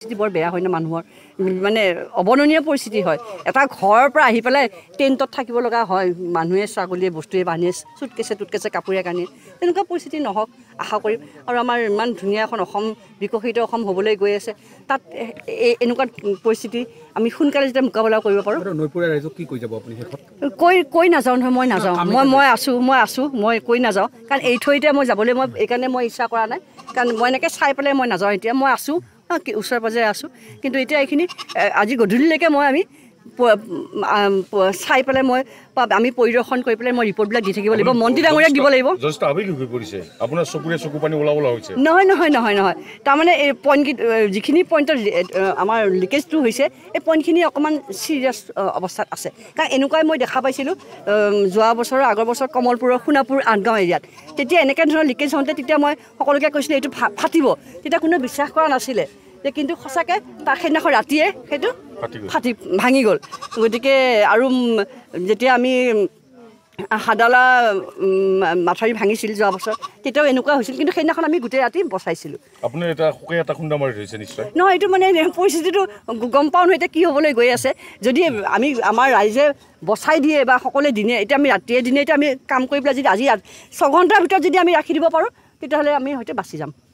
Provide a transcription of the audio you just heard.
পৰিস্থিতি বৰ বেয়া হয় না মানুহৰ মানে অবননীয় পৰিস্থিতি হয় এটা ঘৰৰ পৰা আহি পেলাই টেণ্টত থাকিব লগা হয় মানুহে ছাগলীয়ে বস্তুৱে বান্ধে টুটকেছে কাপোৰে কানি তেনেকুৱা পৰিস্থিতি নহওক আশা কৰিম আৰু আমাৰ ইমান ধুনীয়া এখন অসম বিকশিত অসম হ'বলৈ গৈ আছে তাত এনেকুৱা পৰিস্থিতি আমি সোনকালে যেতিয়া মোকাবিলা কৰিব পাৰোঁ নৈপুৰীয়া ৰাইজক কি কৈ যাব আপুনি কৈ নাযাওঁ নহয় মই নাযাওঁ মই কৈ নাযাওঁ কাৰণ এই থৈতে মই যাবলৈ মই এইকাৰণে মই ইচ্ছা কৰা নাই কাৰণ মই এনেকৈ চাই পেলাই মই নাযাওঁ এতিয়া মই আছোঁ ওচৰে পাজৰে আছোঁ কিন্তু এতিয়া এইখিনি আজি গধূলিলৈকে আমি চাই পেলাই আমি পৰিদৰ্শন কৰি পেলাই মই ৰিপৰ্টবিলাক দি থাকিব লাগিব মন্ত্ৰী ডাঙৰীয়াক দিব লাগিব নহয় তাৰমানে এই পইণ্ট যিখিনি পইণ্টৰ আমাৰ লিকেজটো হৈছে এই পইণ্টখিনি অকণমান ছিৰিয়াছ অৱস্থাত আছে কাৰণ এনেকুৱাই মই দেখা পাইছিলোঁ যোৱা বছৰৰ আগৰ বছৰ কমলপুৰৰ সোণাপুৰ আঠগাঁও এৰিয়াত তেতিয়া এনেকৈ ধৰণৰ লিকেজ হওঁতে তেতিয়া মই সকলোকে কৈছিলোঁ এইটো ফাটিব তেতিয়া কোনেও বিশ্বাস কৰা নাছিলে যে কিন্তু সঁচাকৈ তাৰ সেইদিনাখন ৰাতিয়ে সেইটো ভাঙি গ'ল গতিকে আৰু যেতিয়া আমি হাদালা মাথাউৰি ভাঙিছিল যোৱা বছৰ তেতিয়াও এনেকুৱা হৈছিল কিন্তু সেইদিনাখন আমি গোটেই ৰাতি বচাইছিলোঁ নহয় এইটো মানে পৰিস্থিতিটো গম পাওঁ নহয় এতিয়া কি হ'বলৈ গৈ আছে যদি আমাৰ ৰাইজে বচাই দিয়ে বা সকলোৱে দিনে এতিয়া আমি ৰাতিয়ে দিনে এতিয়া আমি কাম কৰি পেলাই যদি আজি 6 ঘণ্টাৰ ভিতৰত যদি আমি ৰাখি দিব পাৰোঁ তেতিয়াহ'লে আমি হয়তো বাচি যাম